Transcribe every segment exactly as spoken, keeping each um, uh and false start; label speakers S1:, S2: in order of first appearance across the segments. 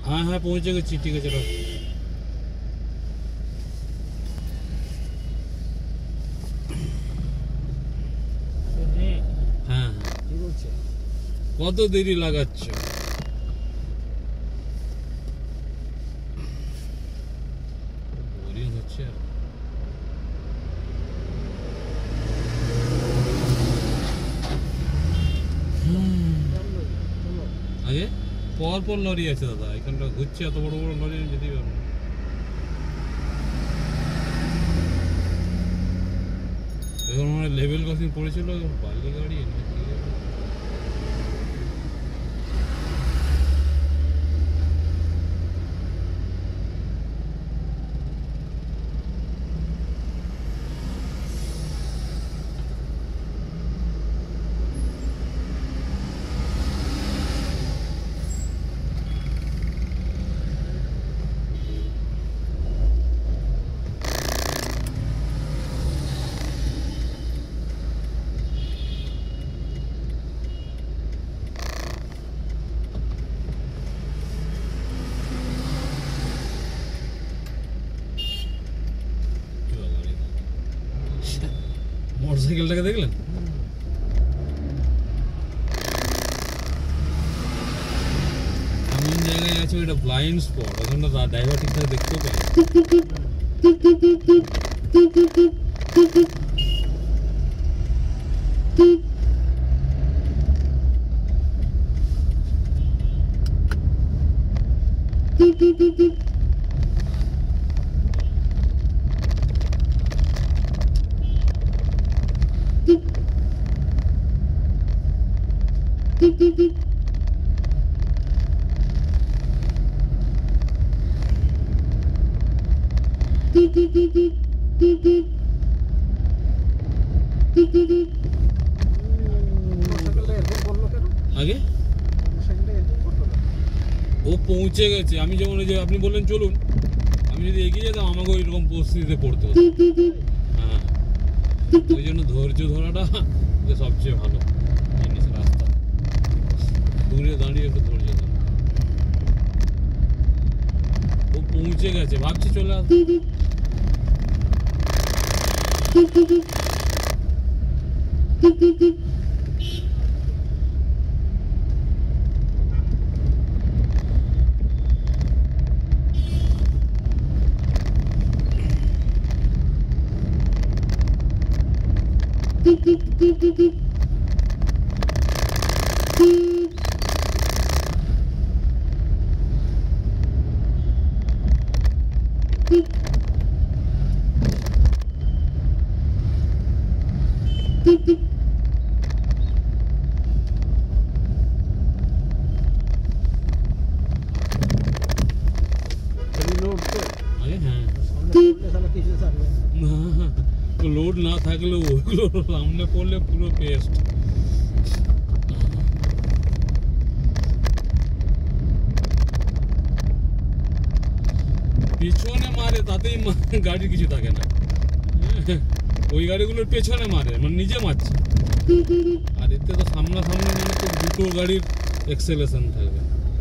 S1: हाँ हाँ पहुँचे गए, ठीक है चलो। হ্যাঁ কি বলছে, কত দেরি লাগাচ্ছ? বোরিং হচ্ছে আর। আগে পর পর লরি আছে দাদা, এখানটা ঘুরছে, এত বড় বড় লরি যেতেই পারবো না। এখন মানে লেভেল ক্রসিং পড়েছিল, বালি গাড়ি না কি মোটরসাইকেলটাকে দেখলেন? এমন জায়গায় আছে ওইটা ব্লাইন্ড স্পট, ওখানটা ড্রাইভার ঠিকঠাক দেখতেও পায়। আগে ও পৌঁছে গেছে, আমি যেমন যে আপনি বললেন চলুন, আমি যদি এগিয়ে যেতাম আমাকে ওইরকম পরিস্থিতিতে পড়তে হতো। হ্যাঁ ওই জন্য ধৈর্য ধরাটা সবচেয়ে ভালো জিনিস, রাস্তা দূরে দাঁড়িয়ে একটু ধৈর্য ধরা। ও পৌঁছে গেছে, ভাবছি চলে আস। লোড না থাকলেও ওগুলো সামনে পড়লে পুরো পেস্ট। পিছনে মারে তাতেই গাড়ির কিছু থাকে না, ওই গাড়িগুলোর পেছনে মারে মানে নিজে মারছে। আর এতে তো সামনাসামনি মানে তো দুটো গাড়ির এক্সেলেশন থাকবে,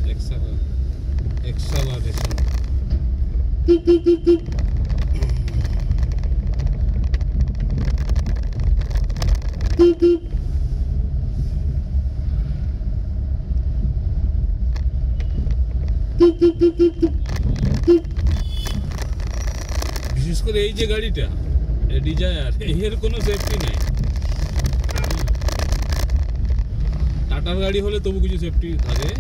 S1: এক্সেলারেশন। বিশেষ করে এই যে গাড়িটা ডিজায়ার, এর কোনো সেফটি নাই। টাটার গাড়ি হলে তবু কিছু সেফটি থাকে,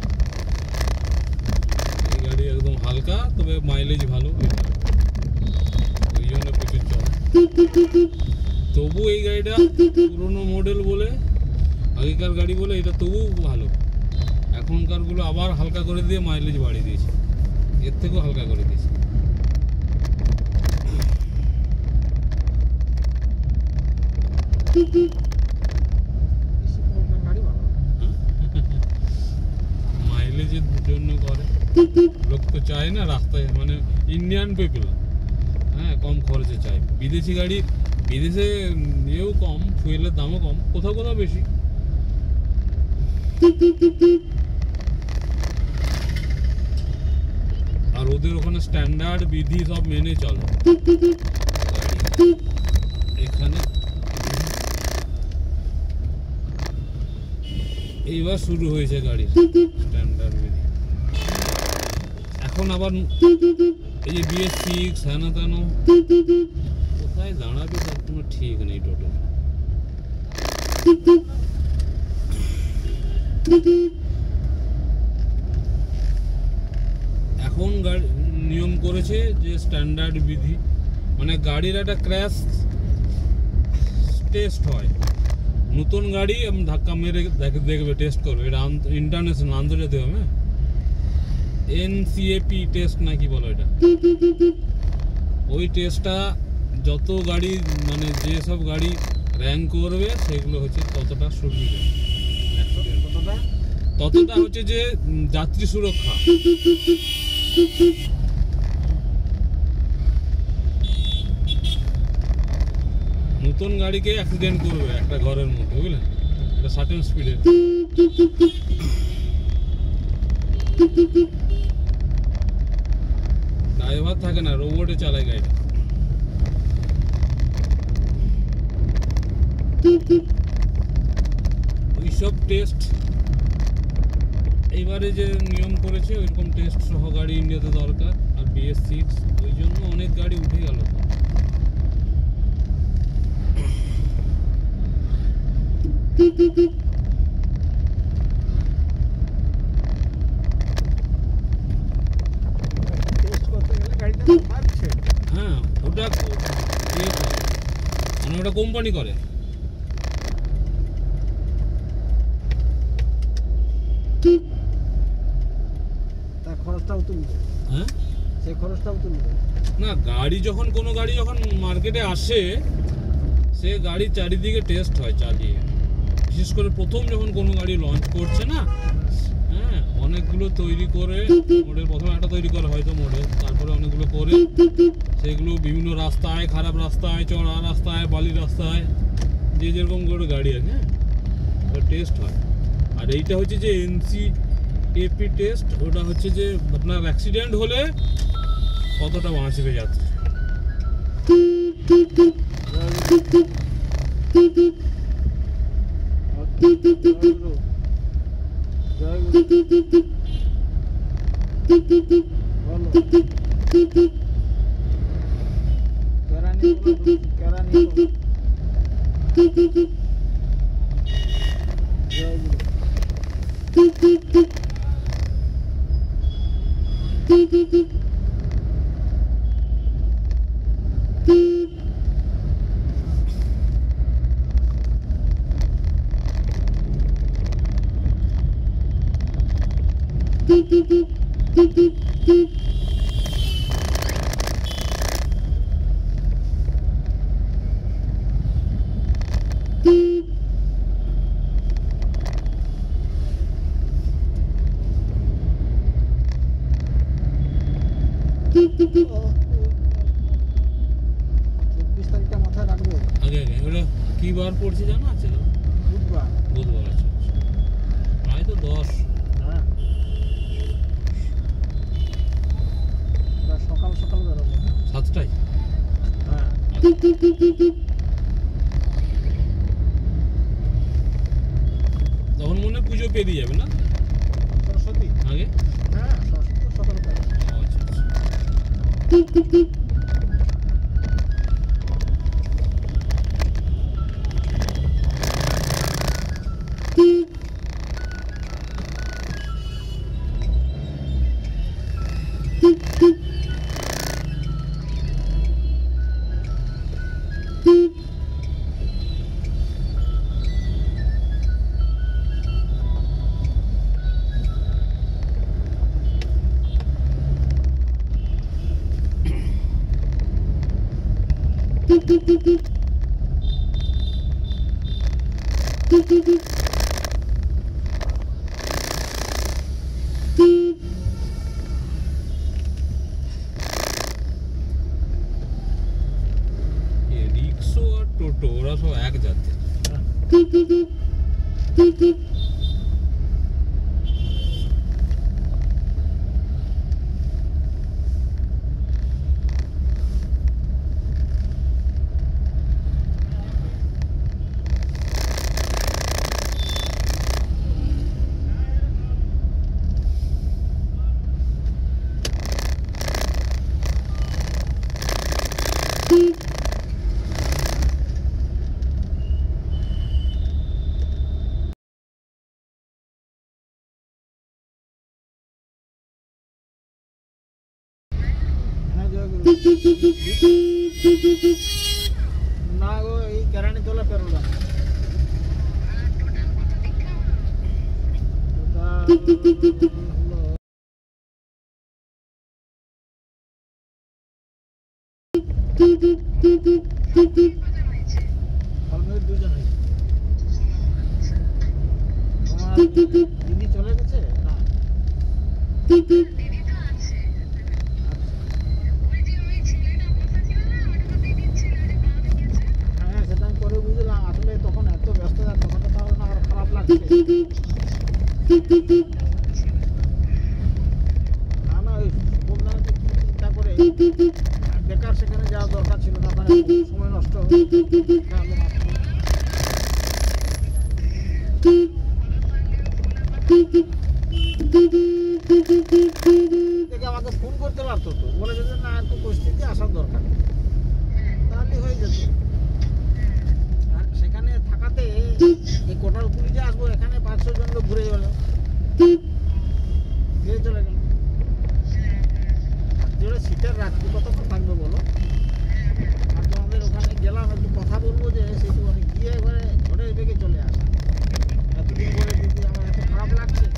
S1: এই গাড়ি একদম হালকা তবে মাইলেজ ভালো, ওই জন্য প্রচুর চলে। তবু এই গাড়িটা পুরোনো মডেল বলে, আগেকার গাড়ি বলে এটা তবু ভালো। এখনকার গুলো আবার হালকা করে দিয়ে মাইলেজ বাড়িয়ে দিয়েছে, এর থেকেও হালকা করে দিয়েছে। মাইলেজের জন্য করে, লোক তো চায় না রাস্তায়, মানে ইন্ডিয়ান পিপল হ্যাঁ কম খরচে চায়। বিদেশি গাড়ি, বিদেশে ইয়েও কম, ফুয়েলের দামও কম, কোথাও কোথাও বেশি। ওদের ওখানে স্ট্যান্ডার্ড বিধি সব মেনে চলে। এখানে এইবার শুরু হয়েছে গাড়ির স্ট্যান্ডার্ড বিধি। এখন আবার এই যে বিএস সিক্স হ্যানা তেন কোথায় দাঁড়াবে তার কোনো ঠিক নেই টোটো। এখন গাড়ি নিয়ম করেছে যে স্ট্যান্ডার্ড বিধি মানে গাড়ির একটা ক্র্যাশ টেস্ট হয়। নতুন গাড়ি ধাক্কা মেরে দেখবে টেস্ট করবে, এটা ইন্টারন্যাশনাল আন্তর্জাতিক হবে, এনসিএপি টেস্ট নাকি বলো এটা। ওই টেস্টটা যত গাড়ি মানে যেসব গাড়ি র্যাঙ্ক করবে সেগুলো হচ্ছে ততটা সুবিধা, ততটা হচ্ছে যে যাত্রী সুরক্ষা। নতুন গাড়িকে অ্যাক্সিডেন্ট করবে একটা ঘরের মধ্যে, বুঝলেন, এটা সার্টেন স্পিডে ড্রাইভার থাকে না, রোবটে চালায় গাড়িটা। ওইসব টেস্ট এইবারে যে নিয়ম করেছে ওইরকম টেস্ট সহ গাড়ি ইন্ডিয়াতে দরকার। আর বিএস সিক্স ওই জন্য অনেক গাড়ি উঠে গেল। হ্যাঁ ওটা মানে ওটা কোম্পানি করে।
S2: তার খরচটাও তুলবে।
S1: হ্যাঁ
S2: সেই খরচটাও তুলবে
S1: না, গাড়ি যখন কোনো গাড়ি যখন মার্কেটে আসে সে গাড়ি চারিদিকে টেস্ট হয় চালিয়ে, বিশেষ করে প্রথম যখন কোনো গাড়ি লঞ্চ করছে না, হ্যাঁ অনেকগুলো তৈরি করে মডেল, প্রথমে একটা তৈরি করা হয়তো মডেল, তারপরে অনেকগুলো করে সেগুলো বিভিন্ন রাস্তায়, খারাপ রাস্তায়, চড়া রাস্তায়, বালি রাস্তায়, যে যেরকম করে গাড়ি আছে হ্যাঁ টেস্ট হয়। আর এইটা হচ্ছে যে এনসি এপি টেস্ট, ওটা হচ্ছে যে আপনার অ্যাক্সিডেন্ট হলে কতটা বাঁচবে যাত্রী।
S2: চব্বিশ তারিখটা মাথায় রাখবে।
S1: আগে আগে ওটা কি বার পড়ছে জানা আছে?
S2: বুধবার।
S1: বুধবার আছে, প্রায় তো দশ।
S2: হ্যাঁ সকাল সকাল বেরোবো
S1: সাতটায়।
S2: হ্যাঁ
S1: তখন মনে পুজো পেরিয়ে যাবে না
S2: সরস্বতী
S1: আগে?
S2: হ্যাঁ সরস্বতী সকাল বেরোবো।
S1: আচ্ছা আচ্ছা। রিক্সো আর টোটো ওরা সব এক জাতের।
S2: না গো, এই কেরানি তোলা পেরোলাম। অলরেডি দুজন হয়েছে। তোমার দিদি চলে গেছে না? হ্যাঁ, সেটা আমি পরে বুঝলাম। আসলে তখন এত ব্যস্ততা, তখন তো তাহলে না আরো খারাপ লাগছে। না না, ওই বললাম যে কি চিন্তা করে বেকার সেখানে যাওয়ার দরকার ছিল না, মানে সময় নষ্ট হবে। দেখে আমাকে ফোন করতে পারতো তো, বলে যেত না একটু পরিস্থিতি আসার দরকার, তাহলে হয়ে যেত। আর সেখানে থাকাতে এই কোটার উপরে যে আসবো, এখানে পাঁচশো জন লোক ঘুরে গেল, ফিরে চলে গেল। যেটা শীতের রাত্রি কতক্ষণ থাকবে বলো? আর তোমাদের ওখানে গেলাম, একটু কথা বলবো যে সেটু আমি গিয়ে এবারে ঘরের বেগে চলে আসা। এতদিন পরে দিদি আমার এত খারাপ লাগছে।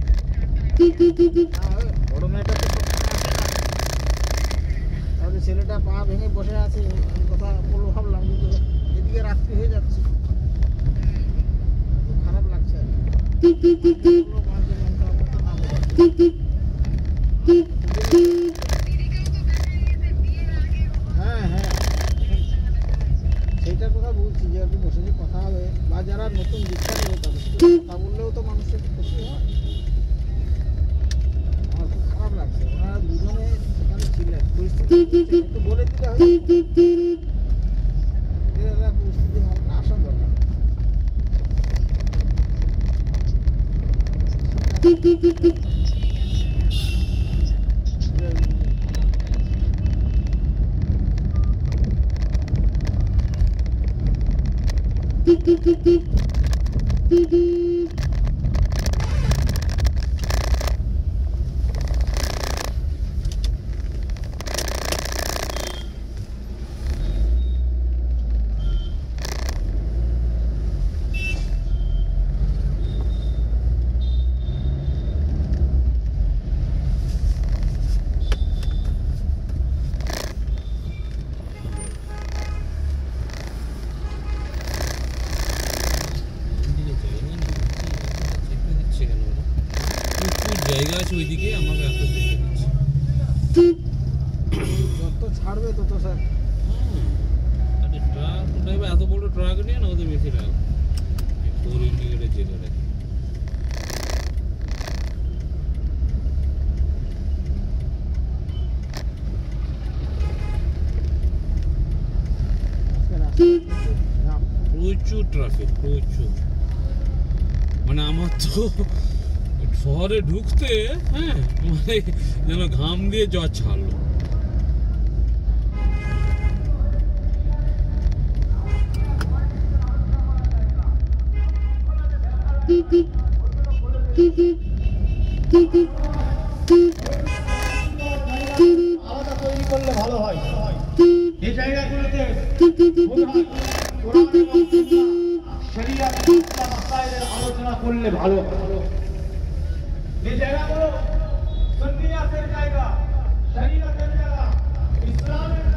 S2: বড় মেয়েটা তো সবসময় আসে না, তাহলে ছেলেটা পা ভেঙে বসে আছে, আমি কথা বলবো ভাবলাম, কিন্তু এদিকে রাত্রি হয়ে যাচ্ছে, খুব খারাপ লাগছে আর কি। মাঝে মন খারাপ করতে না বলে। হ্যাঁ হ্যাঁ, সেইটার কথা বলছি যে একটু বসে যে কথা হবে, বা যারা নতুন দীক্ষা নেবে তাদের সাথে কথা বললেও তো মানুষের খুশি হয়। আমার খুব খারাপ লাগছে, ওনারা দুজনে সেখানে ছিলেন, পরিস্থিতি একটু বলে দিতে হবে, পরিস্থিতি ভালো না, আসার দরকার।
S1: জায়গা আছে ওইদিকে, আমাকে এত চেপে দিচ্ছে।
S2: যত ছাড়বে তত স্যার।
S1: আরে ট্রাক ড্রাইভার এত বড় ট্রাক নিয়ে না, ওদের বেশি রাখ। ফোর ইন্ডিকেটর জেলে রাখে। প্রচুর ট্রাফিক, প্রচুর। মানে আমার তো শহরে ঢুকতে, হ্যাঁ, মানে যেন ঘাম দিয়ে জ্বর ছাড়লো।
S3: আলাদা তৈরি করলে ভালো হয়। এই জায়গাগুলোতে শরিয়াত মাসাইলের আলোচনা করলে ভালো। এই জায়গাগুলো সুন্নিয়াতের জায়গা, শরিয়াতের জায়গা, ইসলামের